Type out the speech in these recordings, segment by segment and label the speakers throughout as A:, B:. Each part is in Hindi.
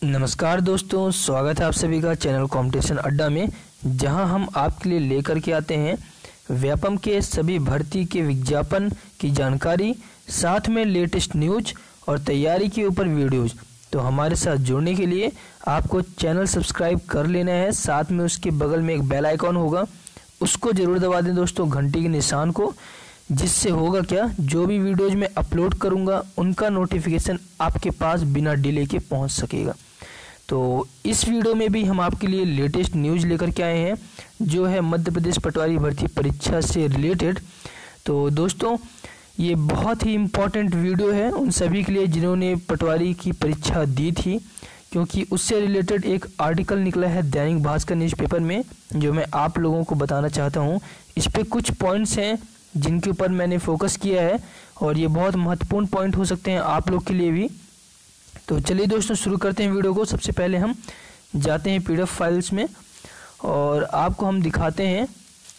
A: नमस्कार दोस्तों, स्वागत है आप सभी का चैनल कंपटीशन अड्डा में, जहां हम आपके लिए लेकर के आते हैं व्यापम के सभी भर्ती के विज्ञापन की जानकारी, साथ में लेटेस्ट न्यूज और तैयारी के ऊपर वीडियोज। तो हमारे साथ जुड़ने के लिए आपको चैनल सब्सक्राइब कर लेना है। साथ में उसके बगल में एक बेल आइकॉन होगा, उसको जरूर दबा दें दोस्तों, घंटी के निशान को, जिससे होगा क्या, जो भी वीडियोज मैं अपलोड करूंगा उनका नोटिफिकेशन आपके पास बिना डिले के पहुंच सकेगा। तो इस वीडियो में भी हम आपके लिए लेटेस्ट न्यूज लेकर के आए हैं, जो है मध्य प्रदेश पटवारी भर्ती परीक्षा से रिलेटेड। तो दोस्तों, ये बहुत ही इम्पोर्टेंट वीडियो है उन सभी के लिए जिन्होंने पटवारी की परीक्षा दी थी, क्योंकि उससे रिलेटेड एक आर्टिकल निकला है दैनिक भास्कर न्यूज़पेपर में, जो मैं आप लोगों को बताना चाहता हूँ। इस पे कुछ पॉइंट्स हैं जिनके ऊपर मैंने फोकस किया है, और ये बहुत महत्वपूर्ण पॉइंट हो सकते हैं आप लोग के लिए भी। तो चलिए दोस्तों, शुरू करते हैं वीडियो को। सबसे पहले हम जाते हैं PDF फाइल्स में, और आपको हम दिखाते हैं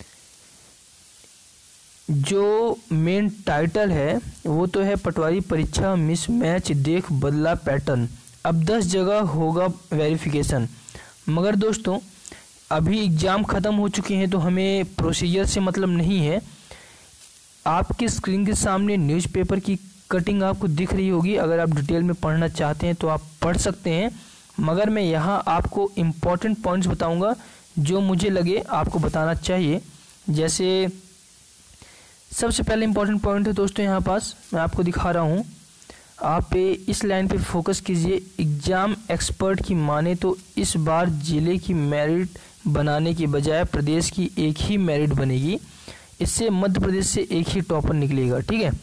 A: जो मेन टाइटल है वो तो है पटवारी परीक्षा मिसमैच देख बदला पैटर्न, अब 10 जगह होगा वेरिफिकेशन। मगर दोस्तों, अभी एग्ज़ाम ख़त्म हो चुके हैं, तो हमें प्रोसीजर से मतलब नहीं है। आपके स्क्रीन के सामने न्यूज़पेपर की कटिंग आपको दिख रही होगी। अगर आप डिटेल में पढ़ना चाहते हैं तो आप पढ़ सकते हैं, मगर मैं यहाँ आपको इम्पॉर्टेंट पॉइंट्स बताऊंगा जो मुझे लगे आपको बताना चाहिए। जैसे सबसे पहले इम्पॉर्टेंट पॉइंट है दोस्तों, यहाँ पास मैं आपको दिखा रहा हूँ, आप इस लाइन पे फोकस कीजिए। एग्जाम एक्सपर्ट की माने तो इस बार जिले की मेरिट बनाने के बजाय प्रदेश की एक ही मेरिट बनेगी। इससे मध्य प्रदेश से एक ही टॉपर निकलेगा। ठीक है,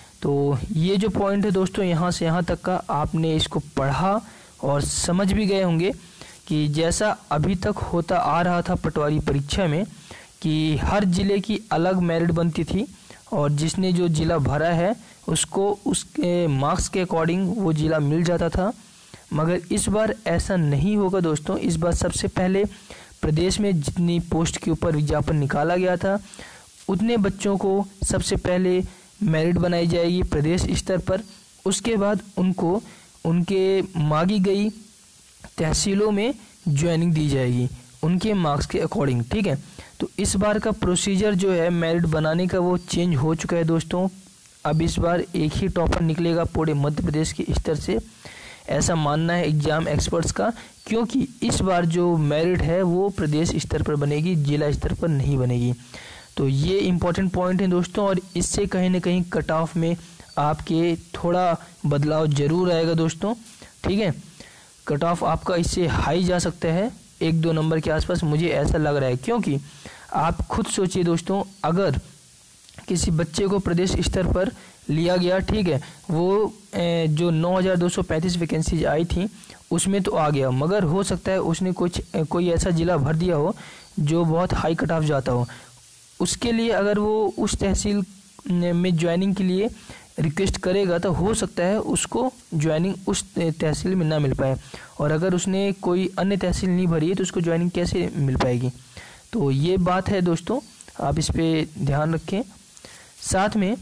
A: तो ये जो पॉइंट है दोस्तों, यहाँ से यहाँ तक का आपने इसको पढ़ा और समझ भी गए होंगे कि जैसा अभी तक होता आ रहा था पटवारी परीक्षा में कि हर जिले की अलग मेरिट बनती थी, और जिसने जो जिला भरा है उसको उसके मार्क्स के अकॉर्डिंग वो जिला मिल जाता था। मगर इस बार ऐसा नहीं होगा दोस्तों। इस बार सबसे पहले प्रदेश में जितनी पोस्ट के ऊपर विज्ञापन निकाला गया था, उतने बच्चों को सबसे पहले मेरिट बनाई जाएगी प्रदेश स्तर पर। उसके बाद उनको उनके मांगी गई तहसीलों में ज्वाइनिंग दी जाएगी उनके मार्क्स के अकॉर्डिंग। ठीक है, तो इस बार का प्रोसीजर जो है मेरिट बनाने का वो चेंज हो चुका है दोस्तों। अब इस बार एक ही टॉपर निकलेगा पूरे मध्य प्रदेश के स्तर से, ऐसा मानना है एग्जाम एक्सपर्ट्स का, क्योंकि इस बार जो मेरिट है वो प्रदेश स्तर पर बनेगी, जिला स्तर पर नहीं बनेगी। तो ये इम्पोर्टेंट पॉइंट है दोस्तों, और इससे कहीं ना कहीं कट ऑफ में आपके थोड़ा बदलाव जरूर आएगा दोस्तों। ठीक है, कट ऑफ आपका इससे हाई जा सकता है, 1-2 नंबर के आसपास, मुझे ऐसा लग रहा है। क्योंकि आप खुद सोचिए दोस्तों, अगर किसी बच्चे को प्रदेश स्तर पर लिया गया, ठीक है, वो जो 9235 वैकेंसीज आई थी उसमें तो आ गया, मगर हो सकता है उसने कोई ऐसा जिला भर दिया हो जो बहुत हाई कट ऑफ जाता हो। उसके लिए अगर वो उस तहसील में ज्वाइनिंग के लिए रिक्वेस्ट करेगा तो हो सकता है उसको ज्वाइनिंग उस तहसील में ना मिल पाए, और अगर उसने कोई अन्य तहसील नहीं भरी है तो उसको ज्वाइनिंग कैसे मिल पाएगी। तो ये बात है दोस्तों, आप इस पे ध्यान रखें। साथ में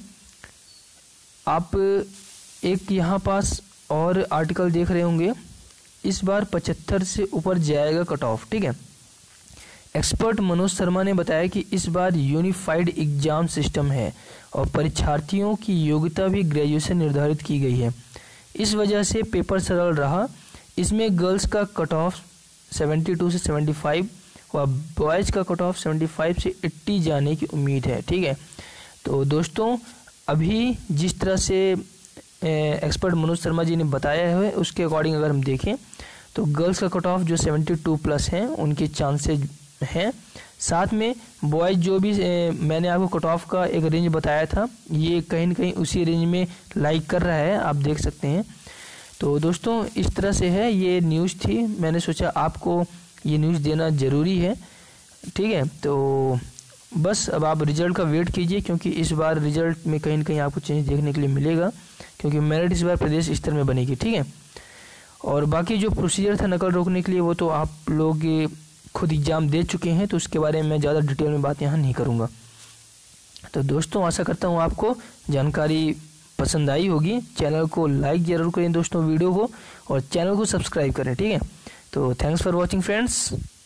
A: आप एक यहाँ पास और आर्टिकल देख रहे होंगे, इस बार 75 से ऊपर जाएगा कट ऑफ। ठीक है, एक्सपर्ट मनोज शर्मा ने बताया कि इस बार यूनिफाइड एग्जाम सिस्टम है और परीक्षार्थियों की योग्यता भी ग्रेजुएशन निर्धारित की गई है। इस वजह से पेपर सरल रहा। इसमें गर्ल्स का कट ऑफ 72 से 75 और बॉयज़ का कट ऑफ 75 से 80 जाने की उम्मीद है। ठीक है, तो दोस्तों, अभी जिस तरह से एक्सपर्ट मनोज शर्मा जी ने बताया है उसके अकॉर्डिंग अगर हम देखें तो गर्ल्स का कट ऑफ जो 72+ हैं उनके चांसेज हैं। साथ में बॉयज़ जो भी मैंने आपको कट ऑफ का एक रेंज बताया था, ये कहीं ना कहीं उसी रेंज में लाइक कर रहा है, आप देख सकते हैं। तो दोस्तों, इस तरह से है, ये न्यूज़ थी, मैंने सोचा आपको ये न्यूज़ देना ज़रूरी है। ठीक है, तो बस अब आप रिजल्ट का वेट कीजिए, क्योंकि इस बार रिजल्ट में कहीं ना कहीं आपको चेंज देखने के लिए मिलेगा, क्योंकि मेरिट इस बार प्रदेश स्तर में बनेगी। ठीक है, और बाकी जो प्रोसीजर था नकल रोकने के लिए वो तो आप लोग खुद एग्ज़ाम दे चुके हैं, तो उसके बारे में मैं ज़्यादा डिटेल में बात यहाँ नहीं करूँगा। तो दोस्तों, आशा करता हूँ आपको जानकारी पसंद आई होगी। चैनल को लाइक जरूर करें दोस्तों वीडियो को, और चैनल को सब्सक्राइब करें, ठीक है। तो थैंक्स फॉर वॉचिंग फ्रेंड्स।